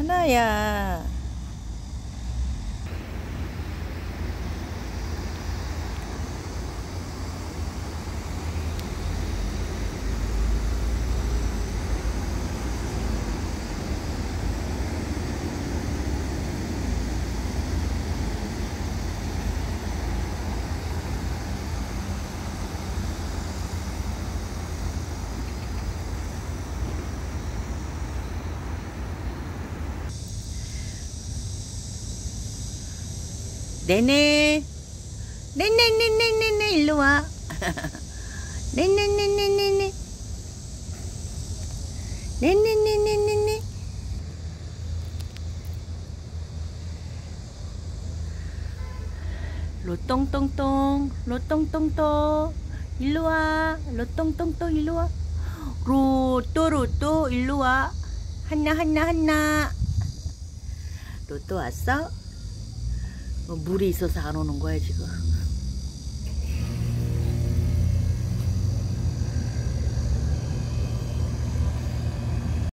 하나야. 네네. 네네네네네네 일로 와. 네네네네네네. 네네네네네네. 로똥똥똥 로똥똥똥 일로 와. 로똥똥똥 일로 와. 로또 일로 와. 한나. 로또 왔어? 물이 있어서 안 오는 거야 지금.